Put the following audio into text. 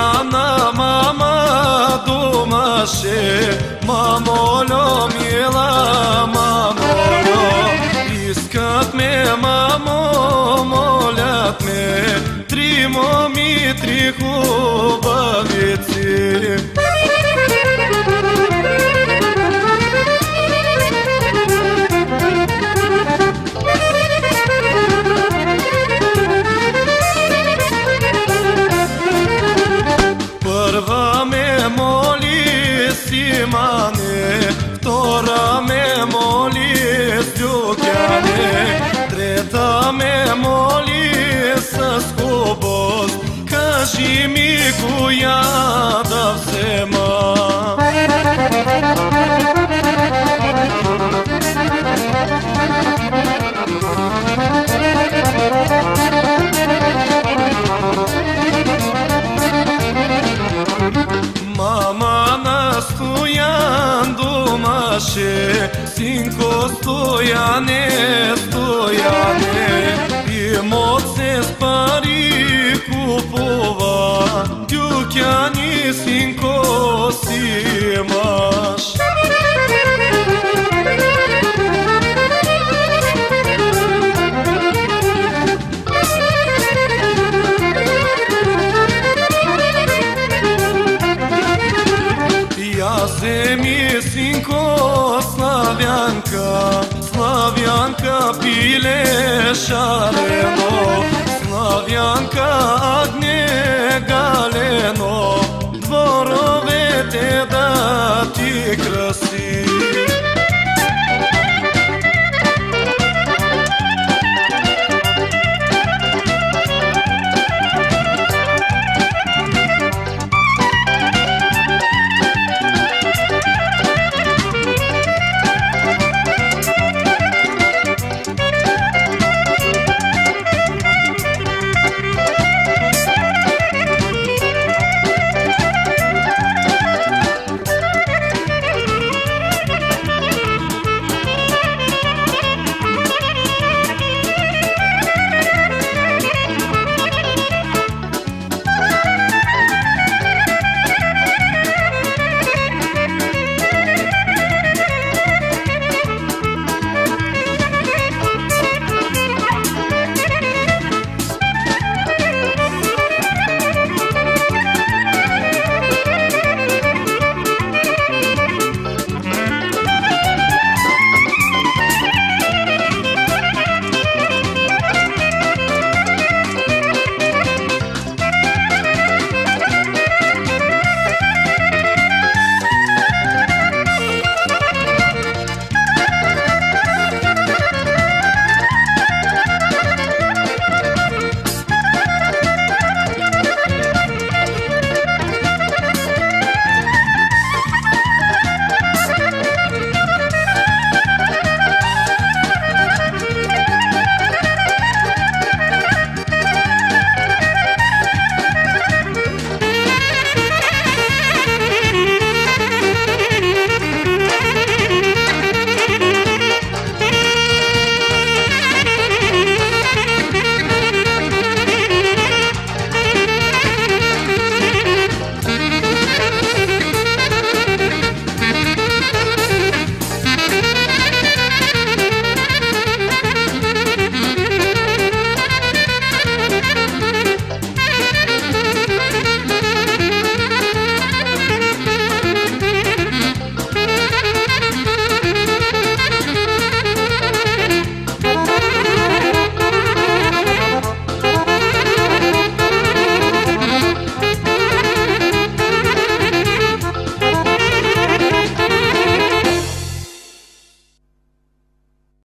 Stojana mama domaše, mamolo mila mamolo, iskat me mamo, moljat me, tri momi, tri hubavici. Prva me moli Simane, vtora me moli Stjukjane, treta me moli Saskobos, kaži mi kuja da vzema. Mama na Stojan domaše, sinko Stojane, Stojane, i moce spari kupova, Djukjani sinko si imaš. Ja zemi sinko Slavjanka, Slavjanka pile šare,